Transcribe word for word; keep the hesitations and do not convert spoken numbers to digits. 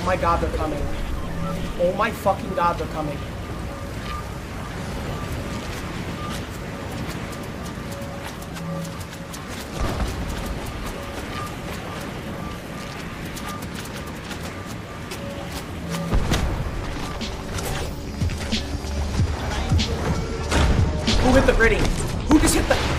my god, they're coming. Oh my fucking god, they're coming. Who hit the gritty? Who just hit the...